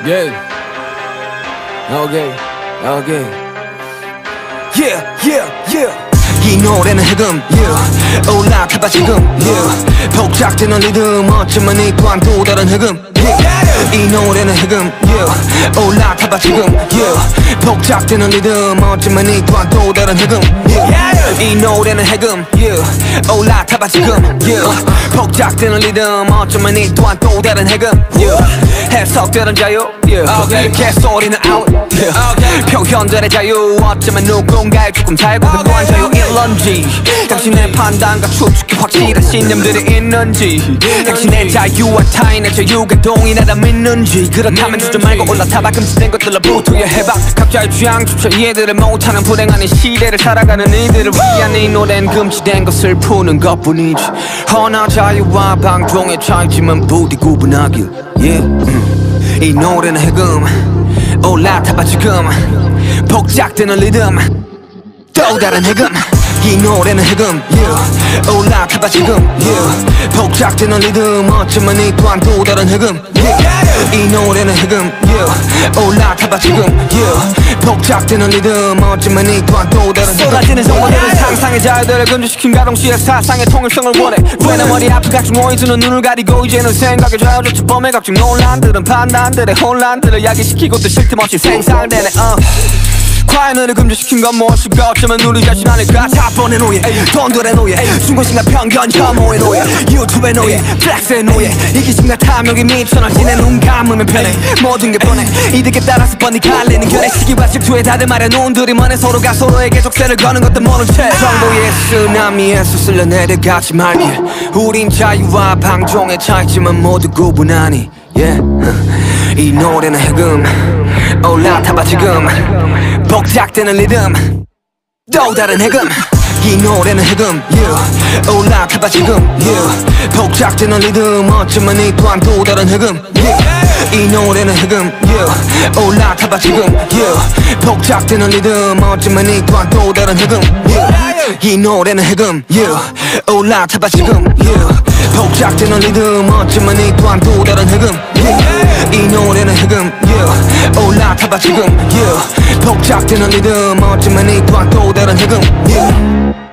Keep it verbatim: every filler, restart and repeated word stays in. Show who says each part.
Speaker 1: Yeah. Okay. Okay. Yeah, yeah, yeah. 이 노래는 해금, yeah. 올라타봐 지금, yeah. 복작되는 리듬, 어쩌면 이 또한 또 다른 해금, yeah. 이 노래는 해금, yeah. 올라타봐 지금, yeah. 복작되는 리듬, 어쩌면 이 또한 또 다른 해금, yeah. 이 노래는 해금, yeah. 올라타봐 지금, yeah. 복작되는 리듬, 어쩌면 이 또한 또 다른 해금, yeah. 해석되는 자유, yeah. 개소리는 out, yeah. 표현들의 자유, 어쩌면 누군가의 조금 살고 근무한 자유 일런지 당신의 판단과 추측이 확실한 신념들이 있는지 당신의 자유와 타인의 자유가 동일하다 믿는지 그렇다면 주저 말고 올라타봐 금지된 것들로부터 해봐 각자의 취향조차 이해들을 못하는 불행한 이 시대를 살아가는 이들을 위한 이 노래는 금지된 것을 푸는 것뿐이지 허나 자유와 방종의 차이지만 부디 구분하길 yeah. 음. 이 노래는 해금 올라타봐 지금 복작되는 리듬 또 다른 해금 이 노래는 해금 yeah. 올라타봐 지금 yeah. 복작되는 리듬 어쩌면 이 또한 또 다른 해금 yeah. 이 노래는 해금 yeah. 올라타봐 지금 yeah. 복작되는 리듬 어쩌면 이 또한 또 다른 해금 쏟아지는 정보들은 상상의 자유들을 금지시킨 가동시의 사상의 통일성을 원해 왜 내 머리 앞에 각종 오이즈는 눈을 가리고 이제는 생각에 좌우조차 범해 각종 논란들은 판단들의 혼란들을 야기시키고 또 쉴 틈 없이 생산되네 uh. 과연을 금지시킨 건 무엇일까 어쩌면 우리 자신 아닐까 사본의 노예 돈들의 노예 중고심과 편견 혐오의 노예 유튜브의 노예 플렉스의 노예 이기심과 탐욕이 미쳐널지내 눈 감으면 편해 모든 게 뻔해 이득에 따라서 뻔히 갈리는 견해 시기와 질투에 다들 말해 눈들이 먼해 서로가 서로에게 족쇄를 거는 것도 모른 채 정보의 쓰나미에서 쓸려내려가지 말길 우린 자유와 방종의 차이지만 모두 구분하니 yeah. 이 노래는 해금 올라타봐 지금 복작되는 리듬 또 다른 해금 이 노래는 해금 yeah. 올라타봐 지금 yeah. 복작되는 리듬 어쩌면 이 또한 또 다른 해금 yeah. 이 노래는 해금 yeah. 올라타봐 지금 yeah. 복작되는 리듬 어쩌면 이 또한 또 다른 해금 yeah. 이 노래는 해금 yeah. 올라타봐 지금 yeah. 복작되는 리듬 어쩌면 이 또한 또 다른 해금 yeah. 이 노래는 해금 yeah. 올라타봐 지금 yeah. 복작되는 리듬 어쩌면 이 또한 또 다른 해금 yeah.